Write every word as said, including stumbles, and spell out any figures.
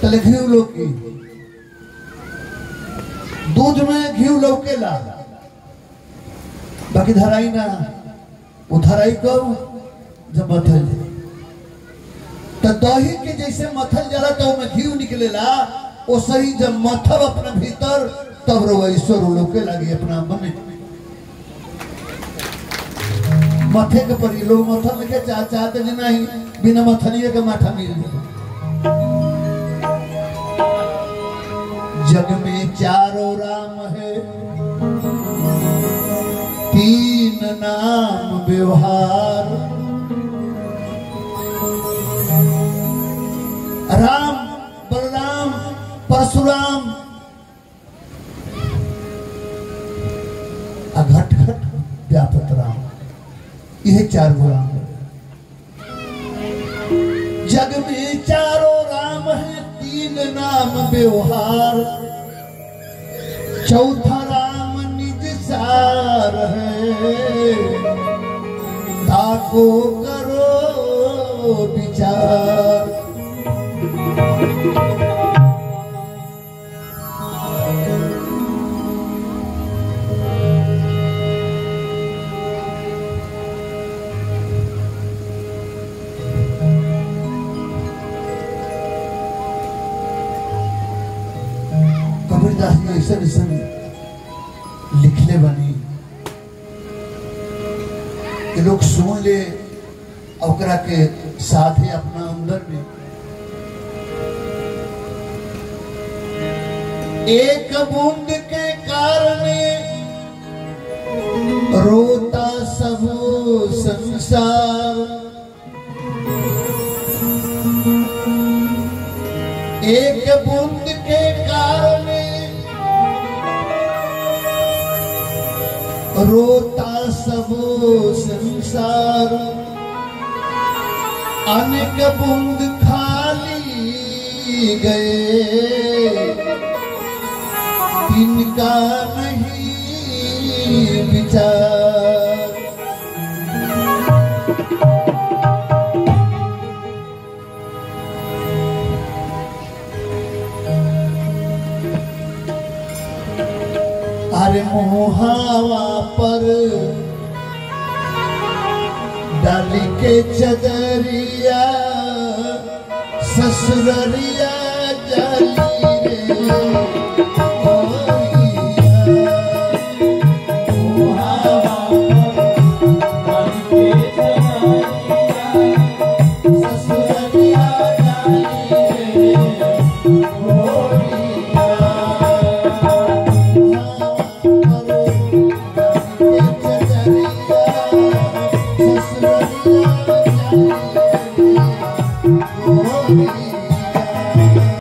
तले घी लौकी दूध में घी लौकेला बाकी धराई ना वो धराई कब जब मथल तो दही के जैसे मथल जला तो में घी निकलेला वो सही जब मथब अपने भीतर तब रो ईश्वर लौके लगी अपना बने मथे के पर लोग मथल के चाह चाहते नहीं बिना मथलिए के माथा मिल जाए। जग में चारों राम है तीन नाम व्यवहार राम बलराम परशुराम घट घट व्यापक राम यह चार राम है। जग में चारों राम है तीन नाम व्यवहार चौथा राम निज सार है ताको करो विचार। ऐसा ऐसा लिखले बनी कि लोग सुन ले औकरा के साथ ही अपना अंदर में एक बूंद के कारण रोता सब संसार एक बूंद के कारण रोता सब संसार अनेक बूंद खाली गए तिनका नहीं विचार। अरे मुहावा पर डाली के चदरिया ससुररिया